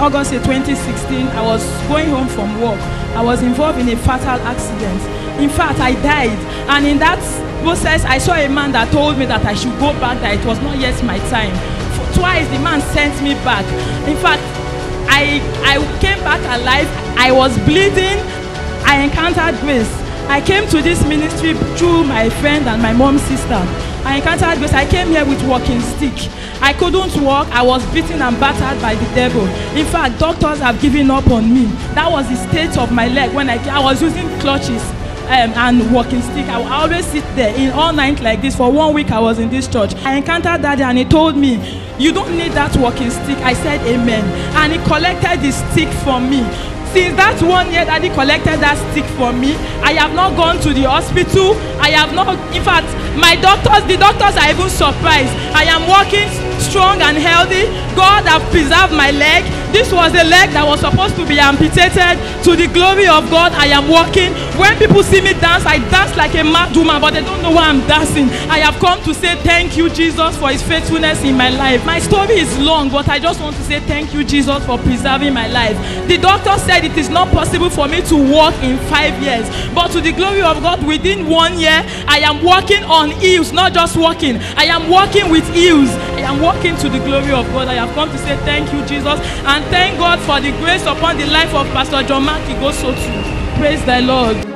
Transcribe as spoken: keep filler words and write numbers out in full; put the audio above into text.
August twenty sixteen, I was going home from work. I was involved in a fatal accident. In fact, I died. And in that process, I saw a man that told me that I should go back, that it was not yet my time. For twice, the man sent me back. In fact, I, I came back alive. I was bleeding. I encountered grace. I came to this ministry through my friend and my mom's sister. I encountered grace. I came here with walking stick. I couldn't walk. I was beaten and battered by the devil. In fact, doctors have given up on me. That was the state of my leg when I, I was using clutches um, and walking stick. I would always sit there in all night like this. For one week, I was in this church. I encountered Daddy and he told me, "You don't need that walking stick." I said, "Amen." And he collected the stick from me. Since that one year Daddy collected that stick for me, I have not gone to the hospital. I have not, in fact, my doctors, the doctors are even surprised. I am walking strong and healthy. God have preserved my leg. This was a leg that was supposed to be amputated. To the glory of God, I am walking. When people see me dance, I dance like a mad woman, but they don't know why I'm dancing. I have come to say thank you, Jesus, for his faithfulness in my life. My story is long, but I just want to say thank you, Jesus, for preserving my life. The doctor said it is not possible for me to walk in five years, but to the glory of God, within one year, I am walking on heels, not just walking. I am walking with heels. I am walking to the glory of God. I have come to say thank you, Jesus, and thank God for the grace upon the life of Pastor John Mark Igosotu. Praise the Lord.